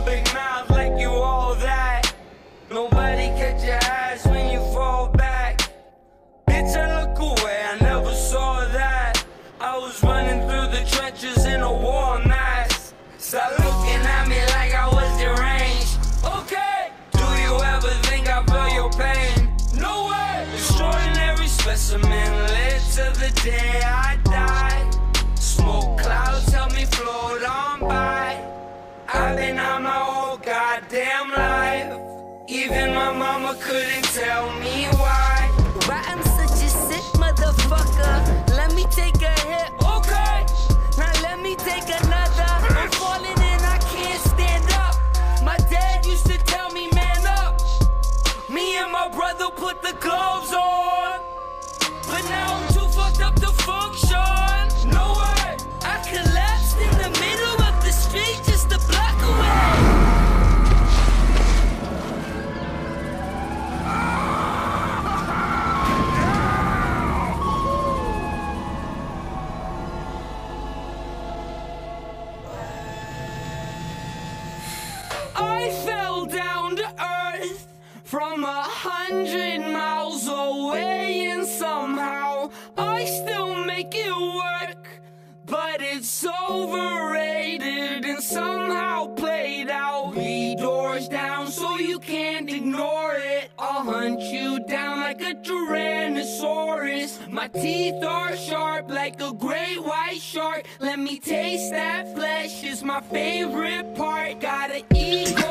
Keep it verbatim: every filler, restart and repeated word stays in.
big mouth like you all that. Nobody catch your ass when you fall back. Bitch, I look away, I never saw that. I was running through the trenches in a war mask. Stop looking at me like I was deranged. Okay, do you ever think I feel your pain? No way. Extraordinary specimen led to the day I die. Smoke clouds help me float on by. I've been on my whole goddamn life. Even my mama couldn't tell me why. Why I'm such a sick motherfucker. Let me take a hit. Okay, Now let me take another. I'm falling and I can't stand up. My dad used to tell me, man up. me and my brother put the gloves on, But now I'm too fucked up to function. no way. I collapsed in the middle of the street just a block away. I fell down to earth from a hundred miles away, and somehow I still make it work. But it's overrated and somehow played out. Three doors down so you can't ignore it. I'll hunt you down like a Tyrannosaurus. My teeth are sharp like a great white shark. Let me taste that flesh, is my favorite part. Gotta eat